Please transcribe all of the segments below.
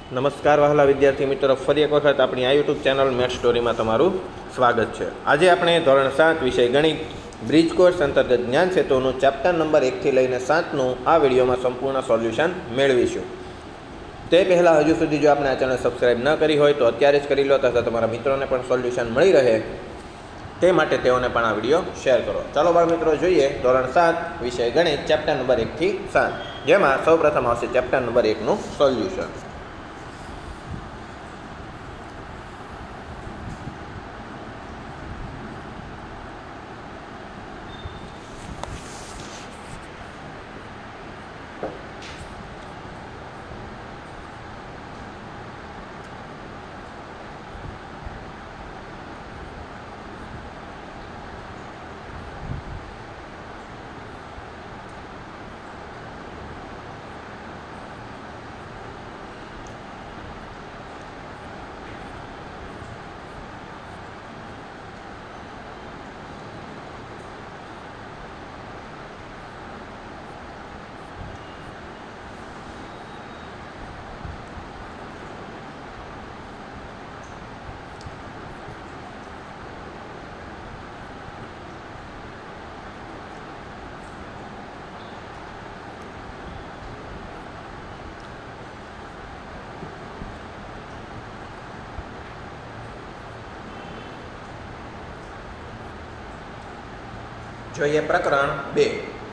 નમસ્કાર વહાલા વિદ્યાર્થી મિત્રો, ફરી એક વખત આપણી આ યુટ્યુબ ચેનલ મેથ્સ સ્ટોરીમાં તમારું સ્વાગત છે। આજે આપણે ધોરણ 7 વિષય ગણિત બ્રિજ કોર્સ અંતર્ગત જ્ઞાન સેતુનું ચેપ્ટર નંબર 1 થી લઈને 7નું આ વિડીયોમાં સંપૂર્ણ સોલ્યુશન મેળવીશું। તે પહેલાં હજુ સુધી જો આપણે આ ચેનલ સબસ્ક્રાઈબ ન કરી હોય તો અત્યારે જ કરી લો, તથા તમારા મિત્રોને પણ સોલ્યુશન મળી રહે તે માટે તેઓને પણ આ વિડીયો શેર કરો। ચાલો બાળ મિત્રો, જોઈએ ધોરણ 7 વિષય ગણિત ચેપ્ટર નંબર 1 થી 7, જેમાં સૌપ્રથમ આવશે ચેપ્ટર નંબર 1નું સોલ્યુશન। જોઈએ પ્રકરણ 2।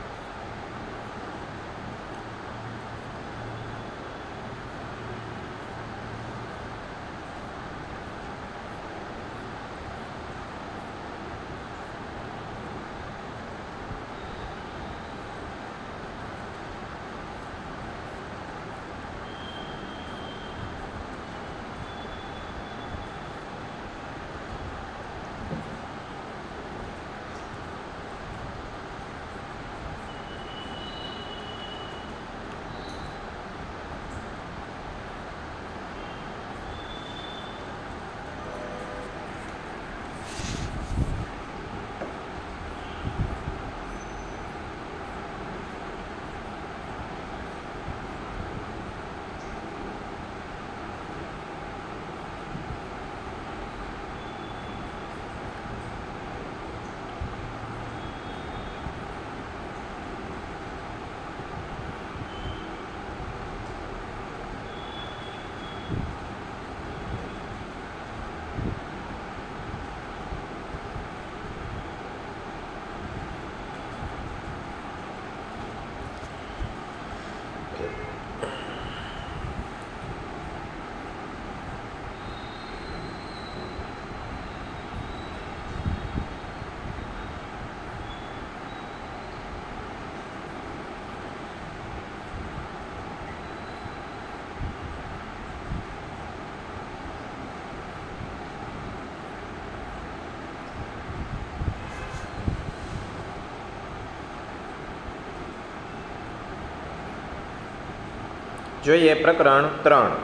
જોઈએ પ્રકરણ 3।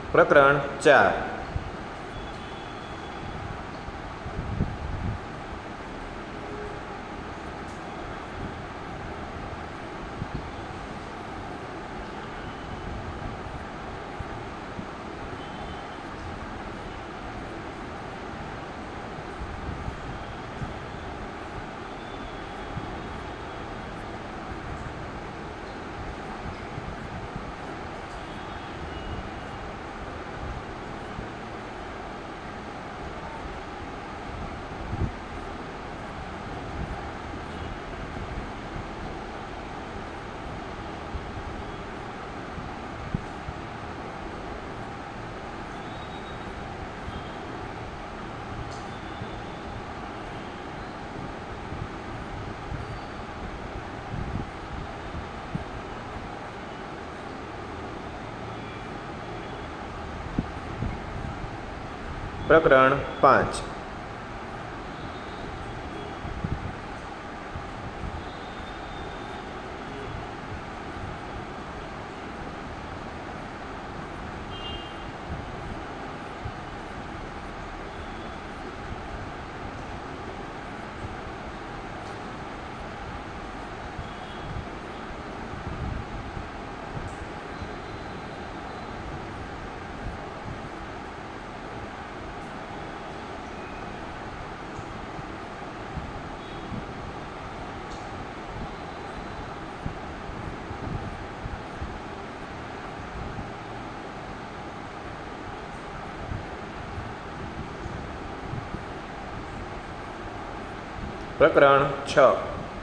પ્રકરણ 4. પ્રકરણ 5. પ્રકરણ 6.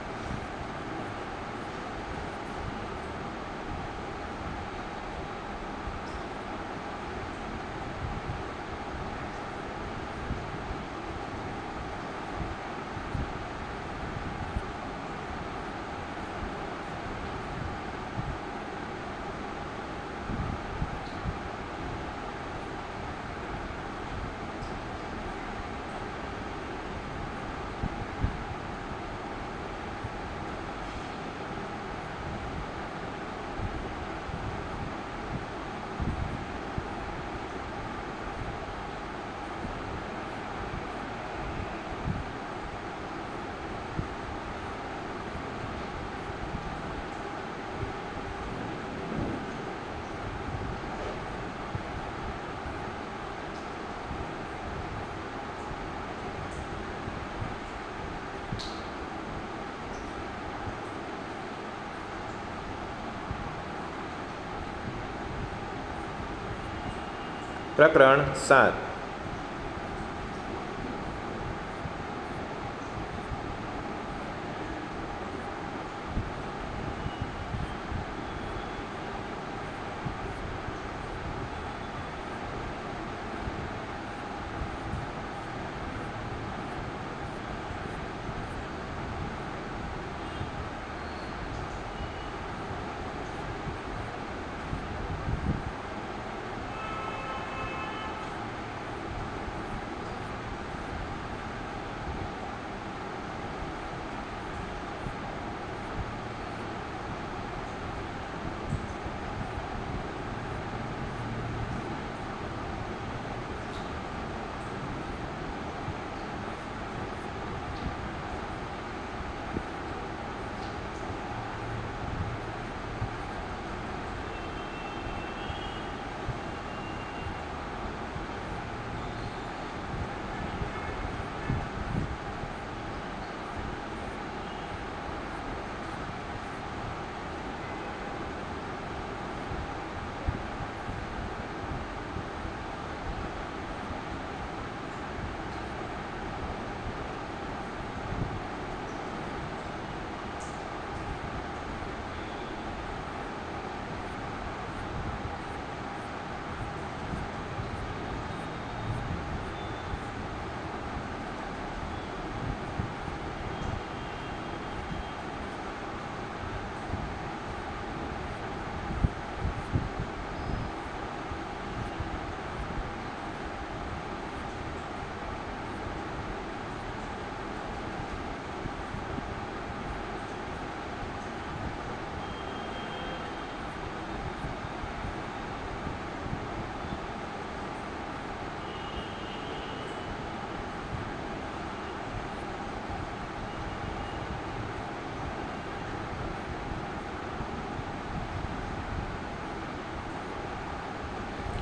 પ્રકરણ 7.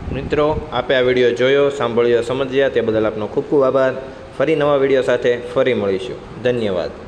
મિત્રો, આપે આ વિડીયો જોયો, સાંભળ્યો, સમજ્યા તે બદલ આપનો ખૂબ ખૂબ આભાર. ફરી નવા વિડીયો સાથે ફરી મળીશું. ધન્યવાદ.